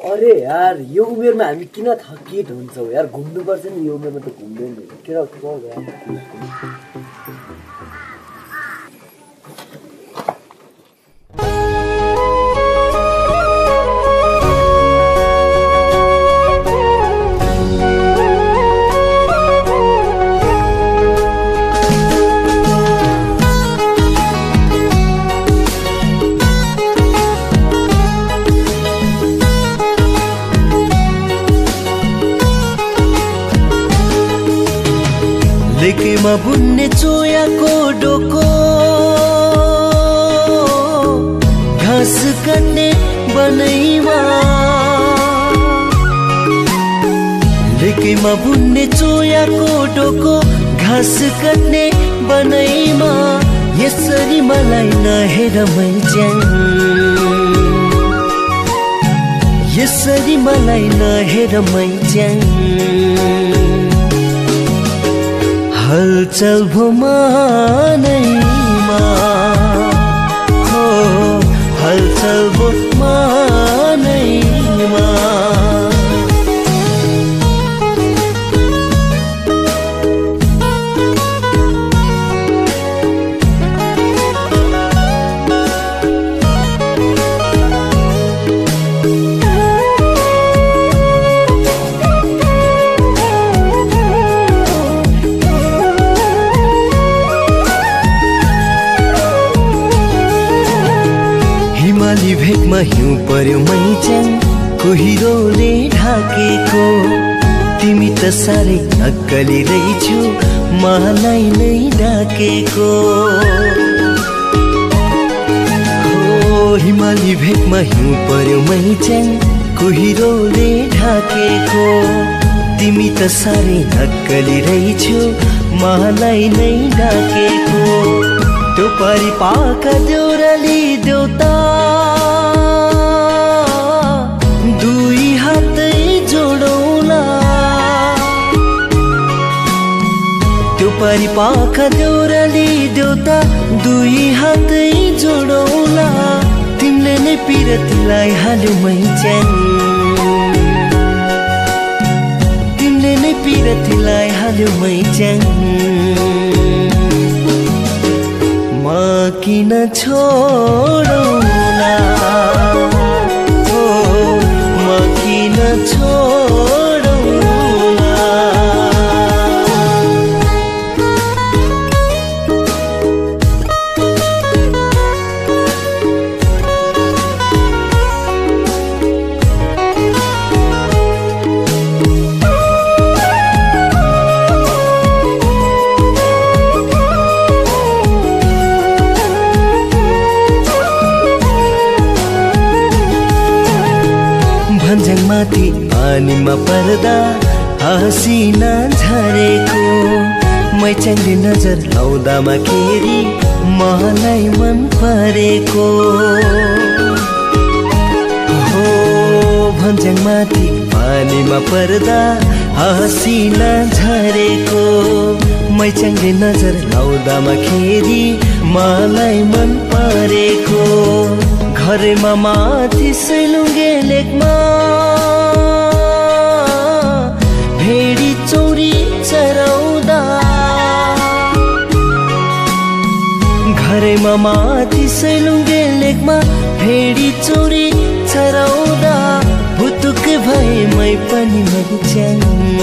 अरे यार यो उमेरमा हामी किन थकित हुन्छौँ यार घुम्नुपर्छ नि यो उमेरमा त घुम्दैन के लेकेमा बुन्ने चोयाको डोको घाँस काट्ने बनैमा लेकेमा बुन्ने चोयाको डोको घाँस काट्ने बनैमा यसरी मलाई नहेर मैच्याङ यसरी मलाई नहेर मैच्याङ हलचल भो मनैमा हो हलचल भो मनैमा हिमाली भेगमा हिउँ पर्यो मैच्याङ कुहिरोले ढाकेको तिमी त साह्रै नक्कली रहेछौ मलाई नै डाकेको हो हिमाली भेगमा हिउँ पर्यो मैच्याङ कुहिरोले ढाकेको तिमी त साह्रै नक्कली रहेछौ मलाई नै डाकेको त्यो परिपाका देउराली देउता दुई हातै जोडौला त्यो परिपाका देउराली देउता दुई हातै जोडौला तिमीले नै पिरतीलाई हाल्यौ मैच्याङ तिमीले नै पिरतीलाई हाल्यौ मैच्याङ म किन छोडौला हो म किन छोडौला भन्ज्याङ माथि पानीमा पर्दा हसिना झरेको मैच्याङले नजर लाउँदामा केरी मलाई मन परेको हो भन्ज्याङ माथि पानीमा पर्दा हसिना झरेको मैच्याङले नजर लाउँदामा केरी मलाई मन परेको घरमा माथि सैलुङ्गे लेकमा भेडी चौरी चराउँदा घरमा माथि सैलुङ्गे लेकमा भेडी चौरी चराउँदा भुतुक भए मै पनि मैच्याङ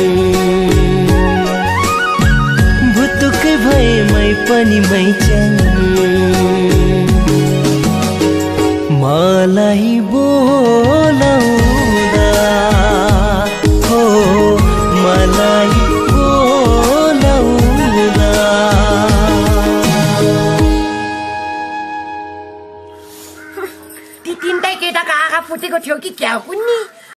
भुतुक भए मै पनि मैच्याङ मलाई बोलाउँदा हो मलाई बोलाउँदा ती तीनटै केटाको आँखा फुटेको थियो कि क्या कुन्नी